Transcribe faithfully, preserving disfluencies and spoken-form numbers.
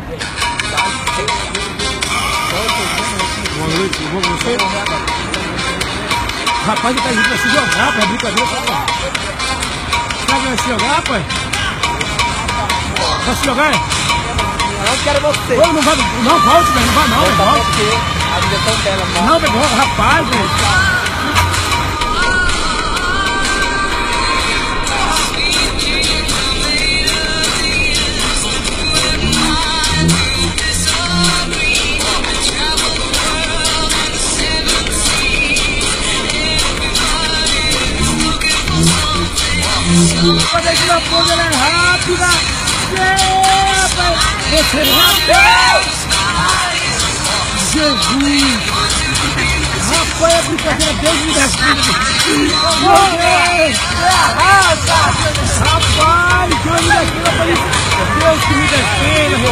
Boa noite, eu vou com você. Rapaz, ele tá indo pra se jogar, pai. É brincadeira, pai. Será que vai se jogar, pai? Vai se jogar, é? Eu não quero você. Ô, não vai, não volte, velho. Não vai não, velho. Volte. A direção dela, mano. Não, velho. Rapaz, velho. Olha que a fogo ela é rápida! Epa! Você é rápido! Jesus! Rapaz, é brincadeira, Deus me defenda! Rapaz, Deus me defenda! Deus que me defenda!